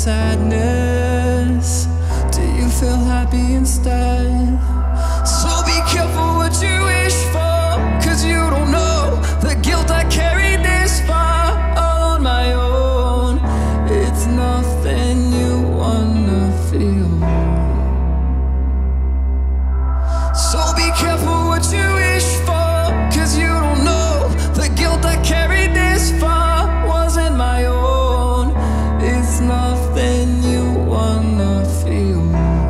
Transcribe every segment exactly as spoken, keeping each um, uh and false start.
sadness? Do you feel happy instead? So be careful what you wish for, cause you don't know the guilt I carried this far all on my own. It's nothing you wanna feel. So be careful what you wish for, cause you don't know the guilt I carried this far wasn't my own. It's nothing you wanna feel.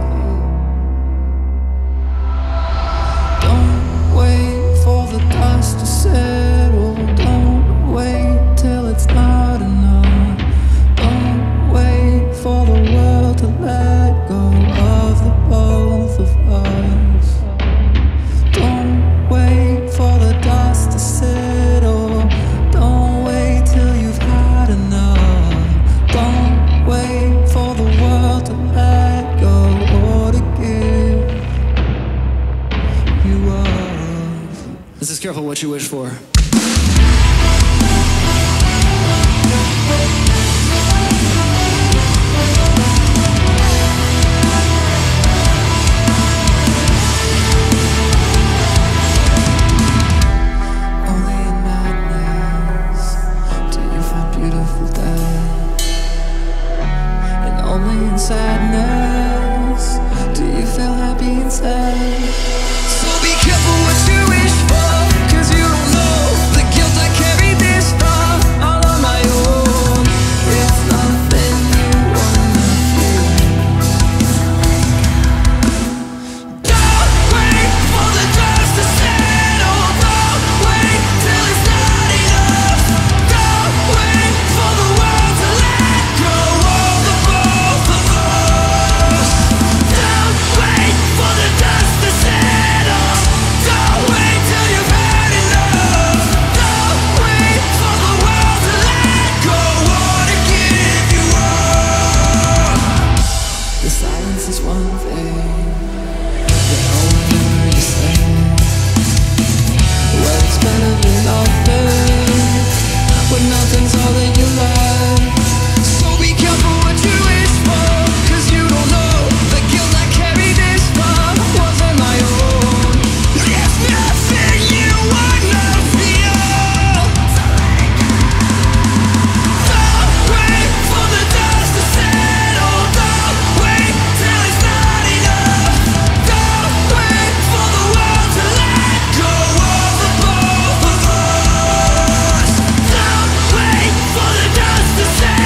Don't wait for the dust to settle. Don't wait till it's not enough. Don't wait for the world to let go of the both of us. Don't wait for the dust to settle. Don't wait till you've had enough. Don't wait for the world to let go or to give you up. This is careful what you wish for. Only in madness do you find beautiful death, and only in sadness do you feel happy instead. So be careful what you wish for, cause you don't know the guilt I carried this far all on my own. It's nothing you wanna feel. Don't wait for the dust to settle. Don't wait till it's not enough. Don't wait for the world to let go of the both of us. Don't wait for the dust to settle. Don't wait till you've had enough. Don't wait for the world to let go or to give you up. The silence is one thing, the whole you say. Well, it's better than nothing, when nothing's all that you like. So be careful what you wish for, cause you don't know the guilt I carried this far wasn't my own. There's nothing you wanna feel. Don't wait for the dust to settle. Don't wait till it's not enough. Don't wait for the world to let go of the both of us. Don't wait for the dust to settle.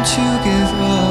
to give up.